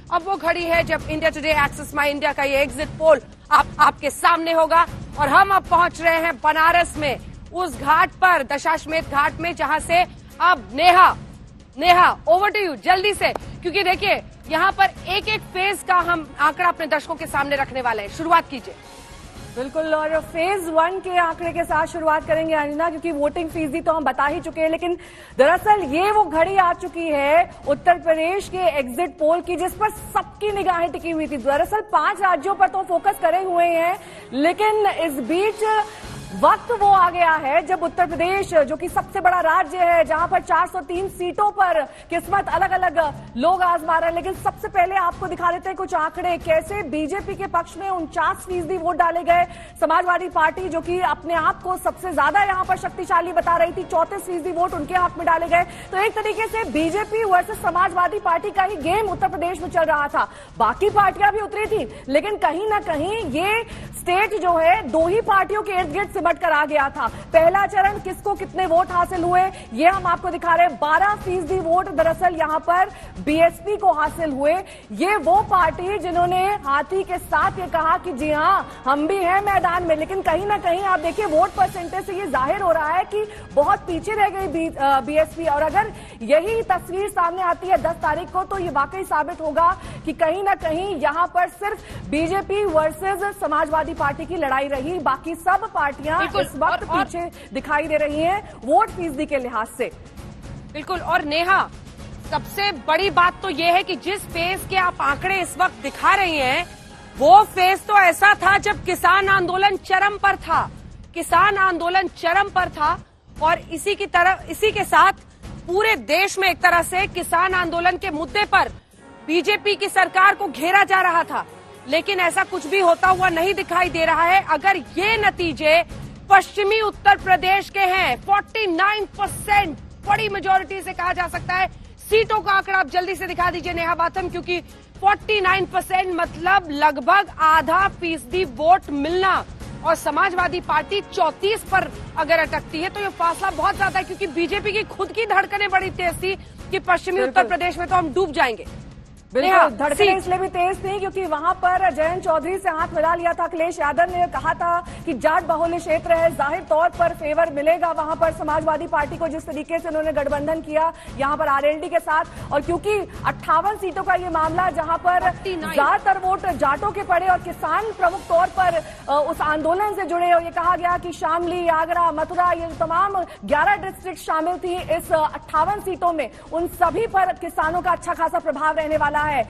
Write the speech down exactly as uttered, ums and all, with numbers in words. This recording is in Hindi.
अब वो घड़ी है जब India Today Axis My India का ये एग्जिट पोल आप, आपके सामने होगा और हम अब पहुंच रहे हैं बनारस में, उस घाट पर, दशाश्वमेध घाट में, जहां से अब Neha Neha over to you जल्दी से, क्योंकि देखिए यहाँ पर एक एक फेज का हम आंकड़ा अपने दर्शकों के सामने रखने वाले हैं। शुरुआत कीजिए। बिल्कुल, और फेज वन के आंकड़े के साथ शुरुआत करेंगे अनिना, क्योंकि वोटिंग फीसदी तो हम बता ही चुके हैं, लेकिन दरअसल ये वो घड़ी आ चुकी है उत्तर प्रदेश के एग्जिट पोल की जिस पर सबकी निगाहें टिकी हुई थी। दरअसल पांच राज्यों पर तो फोकस करे हुए हैं, लेकिन इस बीच वक्त वो आ गया है जब उत्तर प्रदेश, जो कि सबसे बड़ा राज्य है, जहां पर चार सौ तीन सीटों पर किस्मत अलग अलग लोग आजमा रहे हैं। लेकिन सबसे पहले आपको दिखा देते हैं कुछ आंकड़े, कैसे बीजेपी के पक्ष में उनचास फीसदी वोट डाले गए। समाजवादी पार्टी, जो कि अपने आप को सबसे ज्यादा यहां पर शक्तिशाली बता रही थी, चौंतीस फीसदी वोट उनके हक में डाले गए। तो एक तरीके से बीजेपी वर्सेस समाजवादी पार्टी का ही गेम उत्तर प्रदेश में चल रहा था। बाकी पार्टियां भी उतरी थी, लेकिन कहीं ना कहीं ये स्टेट जो है दो ही पार्टियों के इर्द गिर्द सिमट कर आ गया था। पहला चरण किसको कितने वोट हासिल हुए ये हम आपको दिखा रहे हैं। बारह फीसदी वोट दरअसल यहां पर बीएसपी को हासिल हुए। ये वो पार्टी जिन्होंने हाथी के साथ ये कहा कि जी हां हम भी हैं मैदान में, लेकिन कहीं ना कहीं आप देखिए वोट परसेंटेज से ये जाहिर हो रहा है कि बहुत पीछे रह गई बीएसपी। और अगर यही तस्वीर सामने आती है दस तारीख को, तो ये वाकई साबित होगा कि कहीं ना कहीं यहां पर सिर्फ बीजेपी वर्सेस समाजवादी पार्टी की लड़ाई रही। बाकी सब पार्टियां इस वक्त और, पीछे और, दिखाई दे रही हैं वोट फीसदी के लिहाज से। बिल्कुल। और नेहा, सबसे बड़ी बात तो यह है कि जिस फेज के आप आंकड़े इस वक्त दिखा रही हैं, वो फेज तो ऐसा था जब किसान आंदोलन चरम पर था। किसान आंदोलन चरम पर था और इसी की तरह इसी के साथ पूरे देश में एक तरह से किसान आंदोलन के मुद्दे पर बीजेपी की सरकार को घेरा जा रहा था। लेकिन ऐसा कुछ भी होता हुआ नहीं दिखाई दे रहा है। अगर ये नतीजे पश्चिमी उत्तर प्रदेश के हैं, उनचास परसेंट बड़ी मेजोरिटी से कहा जा सकता है। सीटों का आंकड़ा आप जल्दी से दिखा दीजिए नेहा बाथम, क्योंकि उनचास परसेंट मतलब लगभग आधा फीसदी वोट मिलना, और समाजवादी पार्टी चौंतीस पर अगर अटकती है तो ये फासला बहुत ज्यादा है, क्योंकि बीजेपी की खुद की धड़कनें बड़ी तेज थी कि पश्चिमी उत्तर प्रदेश में तो हम डूब जाएंगे। बिल्कुल, धड़कनें इसलिए भी तेज थी क्योंकि वहां पर जयंत चौधरी से हाथ मिला लिया था अखिलेश यादव ने। कहा था कि जाट बाहुल्य क्षेत्र है, जाहिर तौर पर फेवर मिलेगा वहां पर समाजवादी पार्टी को, जिस तरीके से उन्होंने गठबंधन किया यहां पर आरएलडी के साथ। और क्योंकि अट्ठावन सीटों का ये मामला जहां पर ज्यादातर वोट जाटों के पड़े और किसान प्रमुख तौर पर उस आंदोलन से जुड़े, और ये कहा गया कि शामली, आगरा, मथुरा, ये तमाम ग्यारह डिस्ट्रिक्ट शामिल थी इस अट्ठावन सीटों में, उन सभी पर किसानों का अच्छा खासा प्रभाव रहने वाला है।